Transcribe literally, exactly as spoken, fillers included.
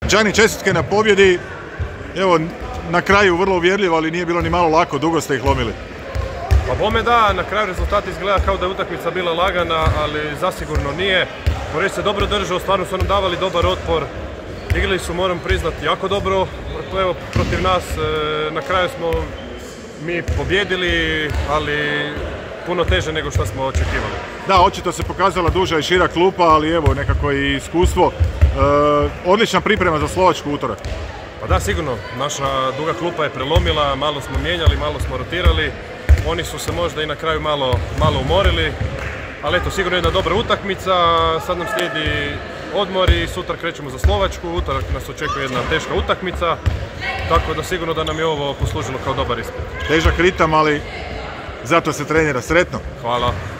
Đani, čestitke na pobjedi. Evo, na kraju vrlo uvjerljivo, ali nije bilo ni malo lako, dugo ste ih lomili. Pa bome da, na kraju rezultat izgleda kao da je utakmica bila lagana, ali zasigurno nije. Porez se dobro držao, stvarno su nam davali dobar otpor. Igrali su, moram priznati, jako dobro. Evo, protiv nas na kraju smo mi pobjedili, ali puno teže nego što smo očekivali. Da, očito se pokazala duža i šira klupa, ali evo nekako i iskustvo. E, odlična priprema za slovačku utorak. Pa da, sigurno. Naša duga klupa je prelomila, malo smo mijenjali, malo smo rotirali. Oni su se možda i na kraju malo, malo umorili. Ali eto, sigurno jedna dobra utakmica. Sad nam slijedi odmor i sutra krećemo za Slovačku. Utorak nas očekuje jedna teška utakmica. Tako da sigurno da nam je ovo poslužilo kao dobar ispit. Težak ritam, ali zato se trenira. Sretno. Hvala.